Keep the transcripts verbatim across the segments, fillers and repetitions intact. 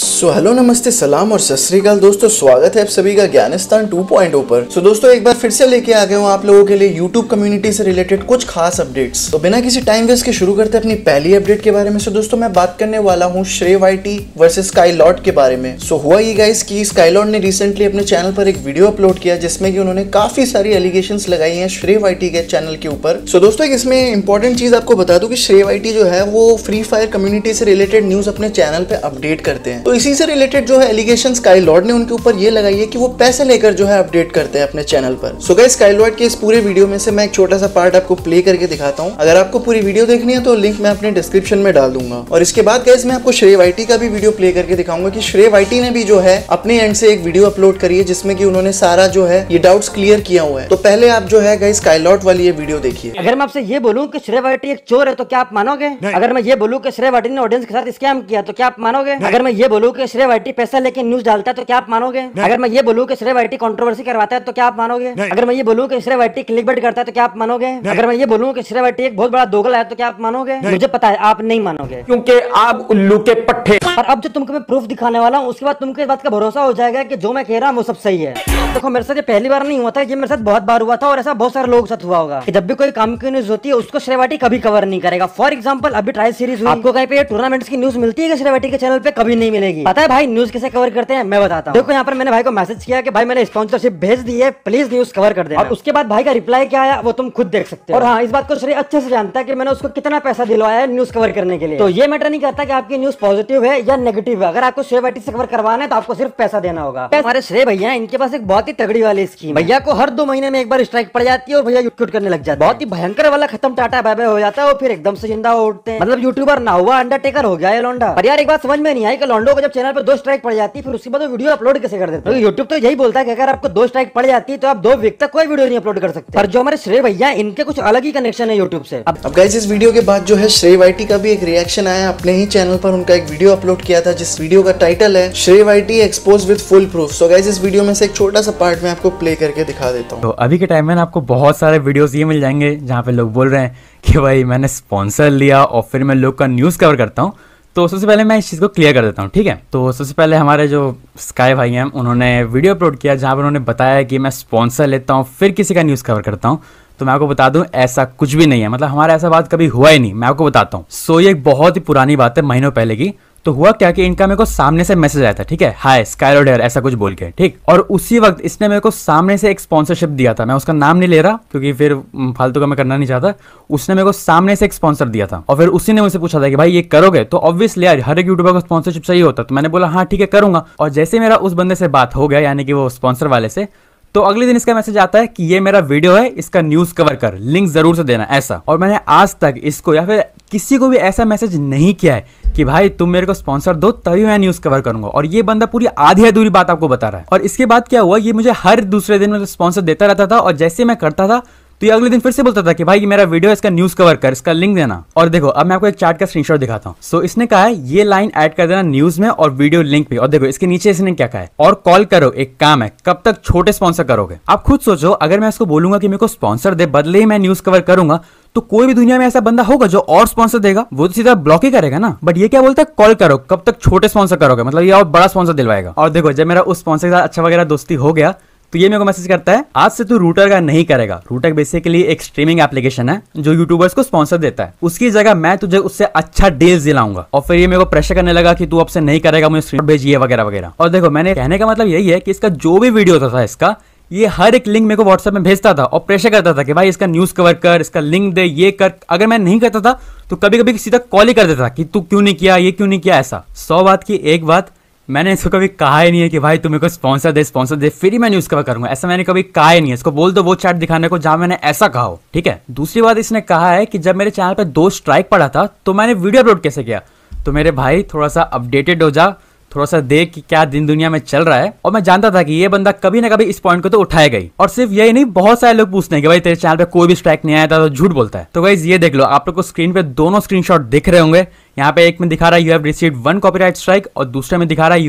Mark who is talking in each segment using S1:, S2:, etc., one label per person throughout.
S1: सो so, hello नमस्ते सलाम और सत श्री अकाल दोस्तों, स्वागत है आप सभी का ज्ञानिस्तान टू पॉइंट ओ पर। सो so, दोस्तों एक बार फिर से लेके आ गए हूँ आप लोगों के लिए यूट्यूब कम्युनिटी से रिलेटेड कुछ खास अपडेट्स। तो बिना किसी टाइम वेस्ट के शुरू करते हैं अपनी पहली अपडेट के बारे में। सो so, दोस्तों मैं बात करने वाला हूँ श्रेय वाईटी वर्सेस स्काईलॉर्ड के बारे में। सो so, हुआ ये गाइस कि स्काईलॉर्ड ने रिसेंटली अपने चैनल पर एक वीडियो अपलोड किया जिसमें कि उन्होंने काफी सारी एलिगेशंस लगाई हैं श्रेय वाईटी के चैनल के ऊपर। सो so, दोस्तों एक इसमें इंपॉर्टेंट चीज आपको बता दूं कि श्रेय वाईटी जो है वो फ्री फायर कम्युनिटी से रिलेटेड न्यूज अपने चैनल पे अपडेट करते हैं। तो इसी से रिलेटेड जो है एलिगेशन स्काईलॉर्ड ने उनके ऊपर ये लगाई है कि वो पैसे लेकर जो है अपडेट करते हैं अपने चैनल पर। सो गाइस स्काईलॉर्ड के इस पूरे वीडियो में से मैं एक छोटा सा पार्ट आपको प्ले करके दिखाता हूं। अगर आपको पूरी वीडियो देखनी है तो लिंक मैं अपने डिस्क्रिप्शन में डाल दूंगा। और इसके बाद गाइस मैं आपको श्रेय वाईटी का भी वीडियो प्ले करके दिखाऊंगा कि श्रेय वाईटी ने भी जो है अपने एंड से एक वीडियो अपलोड करी है जिसमें कि उन्होंने सारा जो है ये डाउट्स क्लियर किया हुआ है। तो पहले आप जो है गाइस स्काईलॉर्ड वाली ये वीडियो देखिए।
S2: अगर मैं आपसे ये बोलूं कि श्रेय वाईटी एक चोर है तो क्या आप मानोगे? अगर मैं ये बोलूं कि श्रेय वाईटी ने ऑडियंस के साथ स्कैम किया तो क्या आप मानोगे? अगर मैं ये बोलूं कि श्रेय वाईटी पैसा लेके न्यूज डालता है तो क्या आप मानोगे? अगर मैं ये बोलूं कि श्रेय वाईटी कंट्रोवर्सी करवाता है तो क्या आप मानोगे? अगर मैं ये बोलूं कि श्रेय वाईटी क्लिकबेट करता है तो क्या आप मानोगे? अगर मैं ये बोलूं कि श्रेय वाईटी एक बहुत बड़ा दोगला है तो क्या आप मानोगे? मुझे पता है आप नहीं मानोगे
S3: क्योंकि आप उल्लू के पट्टे।
S2: और अब जो तुमको मैं प्रूफ दिखाने वाला हूँ उसके बाद तुमको इस बात का भरोसा हो जाएगा कि जो मैं कह रहा हूँ वो सब सही है। देखो मेरे साथ ये पहली बार नहीं हुआ था, ये मेरे साथ बहुत बार हुआ था और ऐसा बहुत सारे लोगों के साथ हुआ होगा कि जब भी कोई काम की न्यूज होती है उसको श्रेय वाईटी कभी कवर नहीं करेगा। फॉर एग्जांपल अभी ट्रायल सीरीज हुई, आपको कहीं पे टूर्नामेंट्स की न्यूज मिलती है कि श्रेय वाईटी के चैनल पे कभी नहीं मिलेगी। पता है भाई न्यूज कैसे कवर करते हैं मैं बताता हूँ। देखो यहाँ पर मैंने भाई को मैसेज किया कि भाई मैंने स्पॉन्सरशिप भेज दी है, प्लीज न्यूज कवर कर देना। और उसके बाद भाई का रिप्लाई क्या आया वो तुम खुद देख सकते हो। और हाँ इस बात को श्रेय अच्छे से जानता है कि मैंने उसको कितना पैसा दिलवाया है न्यूज कवर करने के लिए। तो ये मैटर नहीं करता कि आपकी न्यूज पॉजिटिव है या नेगेटिव है। अगर आपको श्रेय वाईटी से कवर करवाना है तो आपको सिर्फ पैसा देना होगा। हमारे श्रेय भैया इनके पास एक बहुत ही तगड़ी वाली स्कीम। भैया को हर दो महीने में एक बार स्ट्राइक पड़ जाती है और भैया क्यूट करने लग जाता है। बहुत ही भयंकर वाला खत्म टाटा बाय बाय हो जाता है और फिर एकदम से जिंदा उठते हैं। मतलब यूट्यूबर ना हुआ अंडरटेकर हो गया है लौंडा। पर यार एक बात समझ में नहीं आई कि लौंडो को जब चैनल पर दो स्ट्राइक पड़ जाती है फिर उसके बाद वीडियो अपलोड कैसे कर देते हैं? यूट्यूब तो यही बोलता है कि अगर आपको दो स्ट्राइक पड़ जाती है तो आप दो वीक तक कोई वीडियो नहीं अपलोड कर सकते। पर जो हमारे श्रेय भैया इनके कुछ अलग ही कनेक्शन है यूट्यूब से।
S1: अब अब गाइस इस वीडियो के बाद जो है श्रेय वाईटी का भी एक रिएक्शन आया। अपने ही चैनल पर उनका एक वीडियो अपलोड किया था जिस वीडियो का टाइटल है Shreya YT expose with full proof. So guys इस वीडियो में से एक छोटा सा पार्ट मैं आपको प्ले करके दिखा देता हूँ।
S4: तो अभी के टाइम में आपको बहुत सारे वीडियोस ये मिल जाएंगे जहाँ पे लोग बोल रहे हैं कि भाई मैंने स्पॉन्सर लिया और फिर मैं लोग का न्यूज़ कवर करता हूँ। तो सबसे पहले मैं इस चीज़ को क्लियर कर देता हूँ, ठीक है। तो सबसे पहले हमारे जो स्काई भाई हैं उन्होंने वीडियो अपलोड किया जहाँ पर उन्होंने बताया कि मैं स्पॉन्सर लेता हूँ फिर किसी का न्यूज़ कवर करता हूँ। तो मैं आपको बता दूं ऐसा कुछ भी नहीं है, मतलब हमारा ऐसा बात कभी हुआ ही नहीं। मैं आपको बताता हूँ। सो ये एक बहुत ही पुरानी बात है, महीनों पहले की। तो हुआ क्या कि इनका मेरे को सामने से मैसेज आया था, ठीक है, हाय स्काईलॉर्ड हियर ऐसा कुछ बोल के, ठीक। और उसी वक्त इसने मेरे को सामने से एक स्पॉन्सरशिप दिया था। मैं उसका नाम नहीं ले रहा क्योंकि फिर फालतू का मैं करना नहीं चाहता। उसने मेरे को सामने से एक स्पॉन्सर दिया था और फिर उसी ने मुझसे पूछा था कि भाई ये करोगे? तो ऑब्वियसली यार हर एक यूट्यूबर को स्पॉन्सरशिप चाहिए होता। तो मैंने बोला हाँ ठीक है करूंगा। और जैसे मेरा उस बंदे से बात हो गया यानी कि वो स्पॉन्सर वाले से, तो अगले दिन इसका मैसेज आता है कि ये मेरा वीडियो है, इसका न्यूज़ कवर कर, लिंक जरूर से देना, ऐसा। और मैंने आज तक इसको या फिर किसी को भी ऐसा मैसेज नहीं किया है कि भाई तुम मेरे को स्पॉन्सर दो तभी मैं न्यूज़ कवर करूंगा। और ये बंदा पूरी आधी अधूरी बात आपको बता रहा है। और इसके बाद क्या हुआ, ये मुझे हर दूसरे दिन में स्पॉन्सर देता रहता था और जैसे मैं करता था तो ये अगले दिन फिर से बोलता था कि भाई ये मेरा वीडियो है, इसका न्यूज़ कवर कर, इसका लिंक देना। और देखो अब मैं आपको एक चार्ट का स्क्रीनशॉट दिखाता हूँ। सो इसने कहा है ये लाइन ऐड कर देना न्यूज़ में और वीडियो लिंक पे। और देखो इसके नीचे इसने क्या कहा है, और कॉल करो एक काम है, कब तक छोटे स्पॉन्सर करोगे? आप खुद सोचो, अगर मैं इसको बोलूंगा कि मेरे को स्पॉन्सर दे बदले ही मैं न्यूज़ कवर करूंगा तो कोई भी दुनिया में ऐसा बंदा होगा जो और स्पॉन्सर देगा? वो तो सीधा ब्लॉक ही करेगा ना। बट ये क्या बोलता है, कॉल करो कब तक छोटे स्पॉन्सर करोगे, मतलब ये और बड़ा स्पॉन्सर दिलवाएगा। और देखो जब मेरा उस स्पॉन्सर के साथ अच्छा वगैरह दोस्ती हो गया तो ये मेरे को मैसेज करता है आज से तू रूटर का नहीं करेगा। रूटर बेसिकली एक स्ट्रीमिंग एप्लीकेशन है जो यूट्यूबर्स को स्पॉन्सर देता है। उसकी जगह मैं तुझे उससे अच्छा डील्स दिलाऊंगा। और फिर ये मेरे को प्रेशर करने लगा कि तू अब से नहीं करेगा, मुझे स्क्रीन भेजिए वगैरह वगैरह। और देखो मैंने कहने का मतलब यही है कि इसका जो भी वीडियो होता था इसका, ये हर एक लिंक मेरे को व्हाट्सएप में भेजता था और प्रेशर करता था कि भाई इसका न्यूज़ कवर कर, इसका लिंक दे, ये कर। अगर मैं नहीं करता था तो कभी कभी सीधा कॉल ही कर देता कि तू क्यों नहीं किया, ये क्यों नहीं किया, ऐसा। सौ बात की एक बात, मैंने इसको कभी कहा ही नहीं है कि भाई तुम मेरे को स्पॉन्सर दे स्पॉन्सर दे फिर ही मैं न्यूज़ कवर करूंगा, ऐसा मैंने कभी कहा ही नहीं है। इसको बोल दो वो चैट दिखाने को जहां मैंने ऐसा कहा हो, ठीक है। दूसरी बात इसने कहा है कि जब मेरे चैनल पे दो स्ट्राइक पड़ा था तो मैंने वीडियो अपलोड कैसे किया। तो मेरे भाई थोड़ा सा अपडेटेड हो जा, थोड़ा सा देख कि क्या दिन दुनिया में चल रहा है। और मैं जानता था कि ये बंदा कभी ना कभी इस पॉइंट को तो उठाएगा ही। और सिर्फ यही नहीं, बहुत सारे लोग पूछते हैं कि भाई तेरे चैनल पे कोई भी स्ट्राइक नहीं आया था तो झूठ बोलता है। तो गाइस ये देख लो, आप लोग को स्क्रीन पे दोनों स्क्रीनशॉट दिख रहे होंगे। यहाँ पे एक में दिखा रहा है you have received one copyright strike और दूसरे में दिखा रहा है you have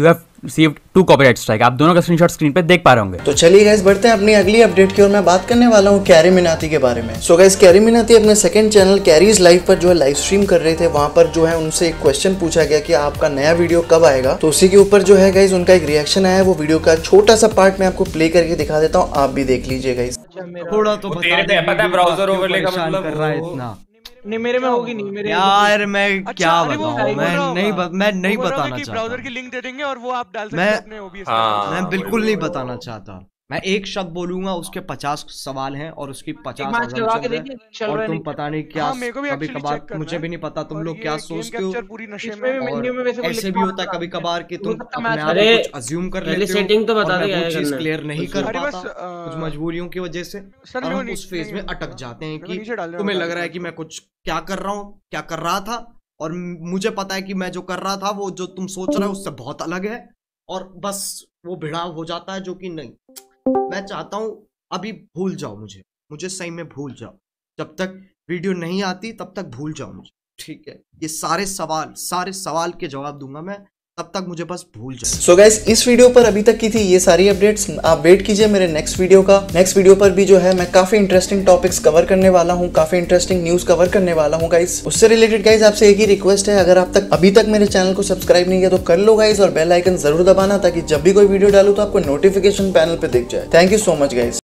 S4: received two copyright strike. आप दोनों का स्क्रीनशॉट स्क्रीन पे देख पा रहे होंगे।
S1: तो चलिए गाइस बढ़ते हैं अपनी अगली अपडेट की और मैं बात करने वाला हूँ कैरी मिनाती के बारे में। सो गाइस कैरी मिनाती अपने सेकंड चैनल कैरीज लाइव पर जो है लाइव स्ट्रीम कर रहे थे। वहां पर जो है उनसे एक क्वेश्चन पूछा गया कि आपका नया वीडियो कब आएगा। तो उसी के ऊपर जो है गाइस उनका एक रिएक्शन आया। वो वीडियो का छोटा सा पार्ट मैं आपको प्ले करके दिखा देता हूँ, आप भी देख लीजिए गाइस।
S5: थोड़ा तो बता दे, पता है ब्राउजर ओवरले का मतलब कर रहा है इतना। नहीं मेरे में होगी नहीं मेरे यार मैं अच्छा, क्या बताऊं, मैं नहीं ब, मैं नहीं बताना चाहता। ब्राउजर की लिंक दे देंगे और वो आप डाल सकते हैं अपने ओबीएस में। मैं बिल्कुल नहीं बताना चाहता। मैं एक शब्द बोलूंगा, उसके पचास सवाल हैं और उसकी पचास और तुम पता नहीं क्या कभी कभार, मुझे भी नहीं पता तुम लोग क्या सोचते हो। और ऐसे भी होता है कभी कभार कि तुम अपने आप को कुछ अज्यूम कर लेते हो सेटिंग तो बता दे, वो चीज क्लियर नहीं कर पाता कुछ मजबूरियों की वजह से, और हम उस फेज में अटक जाते हैं कि तुम्हें लग रहा है कि मैं कुछ क्या कर रहा हूँ, क्या कर रहा था, और मुझे पता है कि मैं जो कर रहा था वो जो तुम सोच रहे हो उससे बहुत अलग है, और बस वो भिड़ाव हो जाता है जो कि नहीं। मैं चाहता हूं अभी भूल जाओ मुझे, मुझे सही में भूल जाओ। जब तक वीडियो नहीं आती तब तक भूल जाओ मुझे, ठीक है। ये सारे सवाल सारे सवाल के जवाब दूंगा मैं, तब तक मुझे बस भूल जाए।
S1: सो गाइस इस वीडियो पर अभी तक की थी ये सारी अपडेट्स। आप वेट कीजिए मेरे नेक्स्ट वीडियो का। नेक्स्ट वीडियो पर भी जो है मैं काफी इंटरेस्टिंग टॉपिक्स कवर करने वाला हूँ, काफी इंटरेस्टिंग न्यूज कवर करने वाला हूँ गाइस। उससे रिलेटेड गाइस आपसे एक ही रिक्वेस्ट है, अगर आप तक अभी तक मेरे चैनल को सब्सक्राइब नहीं किया तो कर लो गाइस, और बेल आइकन जरूर दबाना ताकि जब भी कोई वीडियो डालू तो आपको नोटिफिकेशन पैनल पे दिख जाए। Thank you so much guys.